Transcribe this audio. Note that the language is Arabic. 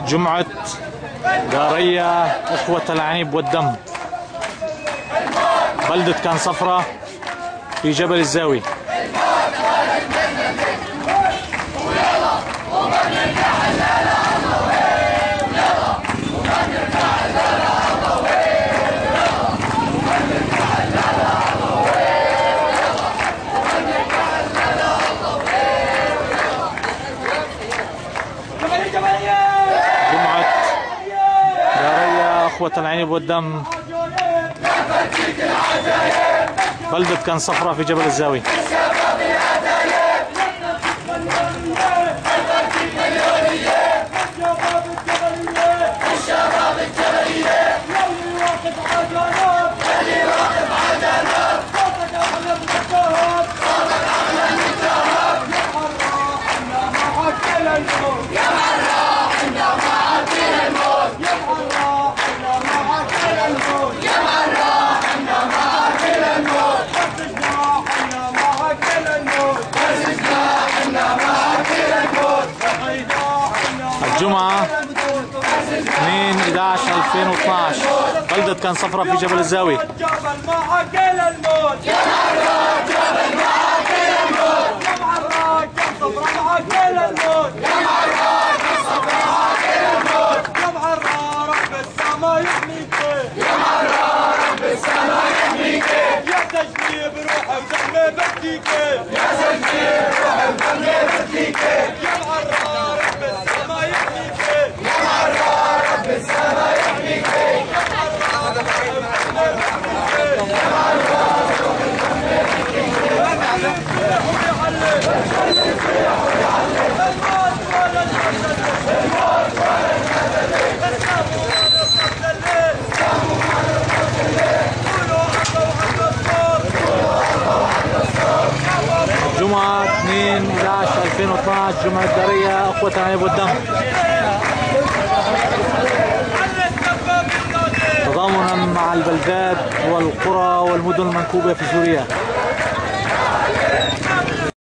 جمعة دارية إخوة العنيب والدم، بلدة كان صفرة في جبل الزاوي. إخوة العنيب والدم، بلدة كان صفرة في جبل الزاوي. الجمعة 2/11/2012 بلدة كان صفرة في جبل الزاوي. جمعة 2/11/2012 جمعة دارية إخوة العنيب والدم، تضامنا مع البلدات والقرى والمدن المنكوبة في سوريا.